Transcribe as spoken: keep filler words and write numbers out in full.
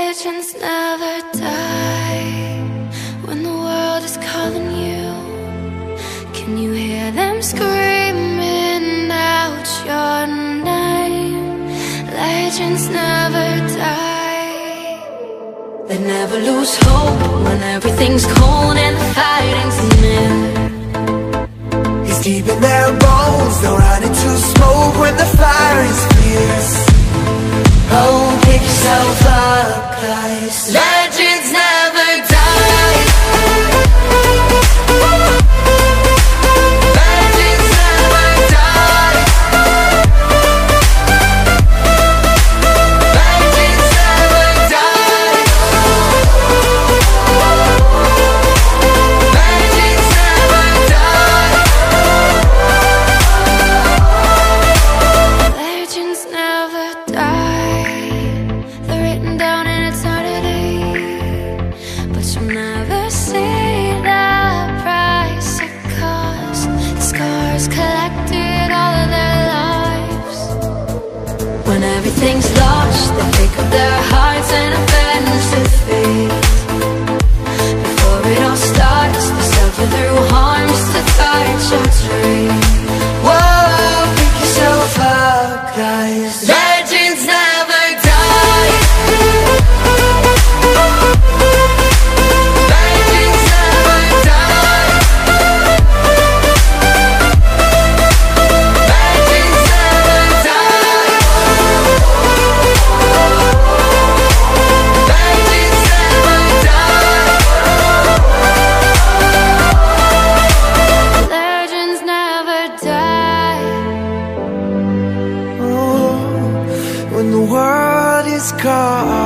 Legends never die. When the world is calling you, can you hear them screaming out your name? Legends never die. They never lose hope when everything's cold and the fighting's near. It's deep in their bones, they'll run into smoke when the fire is fierce. Oh, pick yourself up, 'cause legends never die. Legends never die. Legends never die. Legends never die. Legends never die. They're written down in eternity, but you'll never see the price it cost. The scars collected all of their lives. When everything's lost, they pick up their hearts and avenge defeat. Before it all starts, they suffer through harms to touch your tree. Whoa, pick yourself up, guys. Legends never die. Legends never die. Legends never die. Legends never die. Legends never die. Oh, when the world is calling